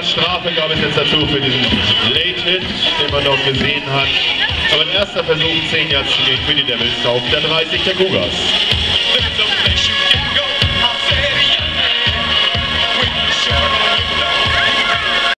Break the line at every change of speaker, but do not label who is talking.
Yards Strafe gab es jetzt dazu für diesen Late Hit, den man dort gesehen hat. Aber ein erster Versuch, 10 Yards zu gehen für die Devils auf der 30 der Cougars.